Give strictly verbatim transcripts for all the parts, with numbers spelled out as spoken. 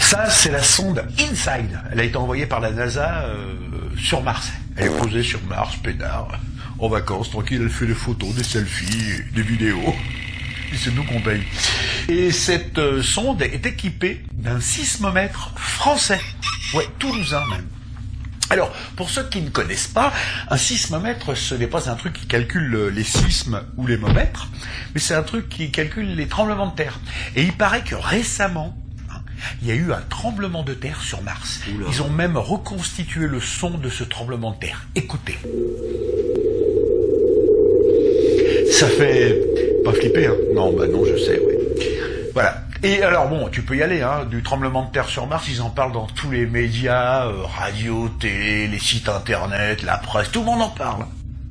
Ça, c'est la sonde InSide. Elle a été envoyée par la NASA euh, sur Mars. Elle est posée sur Mars, pédard, en vacances, tranquille, elle fait des photos, des selfies, des vidéos. Et c'est nous qu'on paye. Et cette euh, sonde est équipée d'un sismomètre français. Ouais, toulousain même. Alors, pour ceux qui ne connaissent pas, un sismomètre, ce n'est pas un truc qui calcule les sismes ou les momètres, mais c'est un truc qui calcule les tremblements de terre. Et il paraît que récemment, hein, il y a eu un tremblement de terre sur Mars. Oula. Ils ont même reconstitué le son de ce tremblement de terre. Écoutez. Ça fait pas flipper, hein? Non, bah non, je sais, oui. Voilà. Et alors bon, tu peux y aller, hein, du tremblement de terre sur Mars, ils en parlent dans tous les médias, euh, radio, télé, les sites internet, la presse, tout le monde en parle.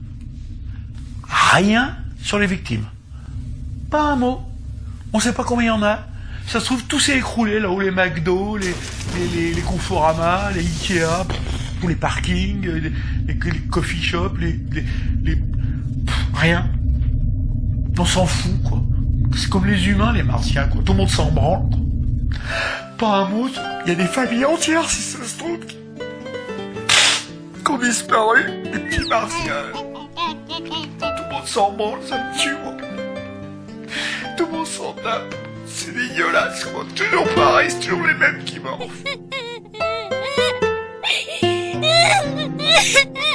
Rien sur les victimes. Pas un mot. On sait pas combien il y en a. Ça se trouve, tout s'est écroulé, là-haut, les McDo, les, les, les, les Conforama, les Ikea, pff, tous les parkings, les, les, les coffee shops, les... les, les pff, rien. On s'en fout, quoi. C'est comme les humains, les martiens, quoi. Tout le monde s'en branle, quoi. Pas un mot. Il y a des familles entières, si ça se trouve, qui, qui ont disparu. Des petits martiens. Tout le monde s'en branle, ça me tue, moi. Tout le monde s'en tape. C'est dégueulasse, quoi. Toujours pareil, c'est toujours les mêmes qui morfent.